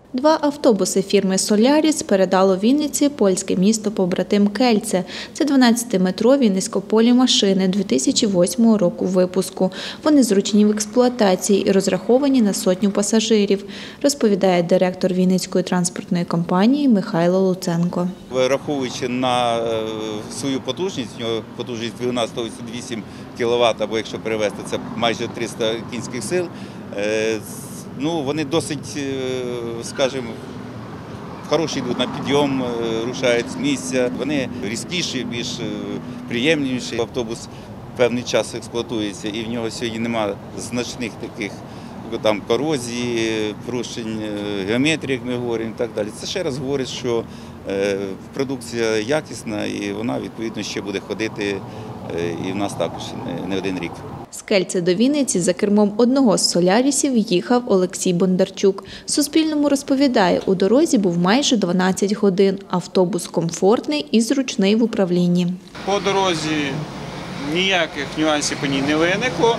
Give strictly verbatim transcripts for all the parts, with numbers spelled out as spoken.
Два автобуси фірми «Соляріс» передало Вінниці польське місто-побратим Кельце. Це дванадцятиметрові низькополі машини дві тисячі восьмого року випуску. Вони зручні в експлуатації і розраховані на сотню пасажирів, розповідає директор Вінницької транспортної компанії Михайло Луценко. Враховуючи на свою потужність, у нього потужність двигуна сто вісімдесят вісім кіловат, або якщо перевести, це майже триста кінських сил. Ну, вони досить, скажімо, хороші йдуть на підйом, рушають з місця. Вони різкіші, більш приємніші. Автобус певний час експлуатується і в нього сьогодні немає значних таких там корозії, порушень геометрії, як ми говоримо, і так далі. Це ще раз говорить, що продукція якісна і вона, відповідно, ще буде ходити і в нас також не один рік. З Кельце до Вінниці за кермом одного з «Солярісів» їхав Олексій Бондарчук. Суспільному розповідає, у дорозі був майже дванадцять годин. Автобус комфортний і зручний в управлінні. По дорозі ніяких нюансів по ній не виникло.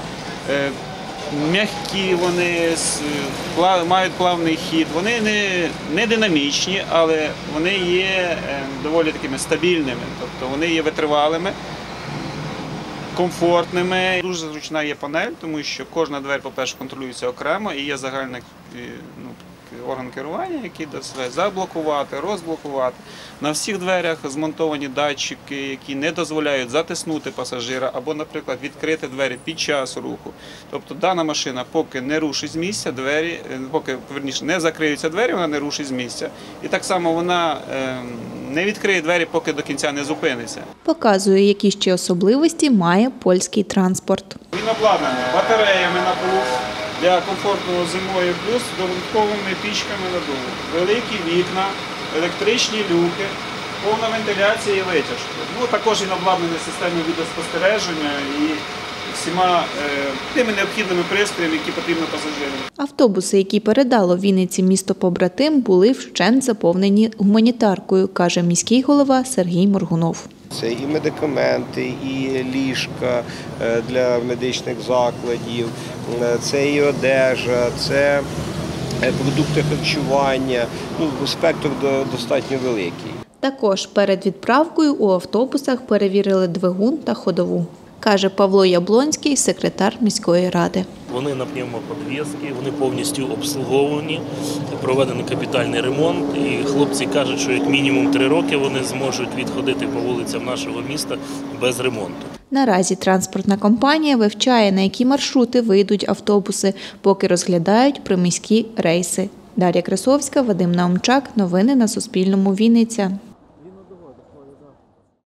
М'які вони, мають плавний хід, вони не, не динамічні, але вони є доволі такими стабільними, тобто вони є витривалими, комфортними. Дуже зручна є панель, тому що кожна двері, по-перше, контролюється окремо і є загальний ну, орган керування, який дозволяє заблокувати, розблокувати. На всіх дверях змонтовані датчики, які не дозволяють затиснути пасажира або, наприклад, відкрити двері під час руху. Тобто дана машина поки не рушить з місця, двері, поки, верніше, не закриються двері, вона не рушить з місця. І так само вона е, не відкриє двері, поки до кінця не зупиниться. Показує, які ще особливості має польський транспорт. Він обладнаний батареями на полу для комфортного зимою, плюс додатковими пічками надуву. Великі вікна, електричні люки, повна вентиляція і витяжка. Ну, також він обладнаний системою відеоспостереження і всіма е, тими необхідними пристроями, які потрібні пасажирам. Автобуси, які передало Вінниці місто-побратим, були вщент заповнені гуманітаркою, каже міський голова Сергій Моргунов. Це і медикаменти, і ліжка для медичних закладів, це і одежа, це продукти харчування. Ну, спектр достатньо великий. Також перед відправкою у автобусах перевірили двигун та ходову, каже Павло Яблонський, секретар міської ради. Вони на пневмоподвізки, вони повністю обслуговані, проведений капітальний ремонт. І хлопці кажуть, що як мінімум три роки вони зможуть відходити по вулицям нашого міста без ремонту. Наразі транспортна компанія вивчає, на які маршрути вийдуть автобуси, поки розглядають приміські рейси. Дар'я Красовська, Вадим Наумчак. Новини на Суспільному. Вінниця.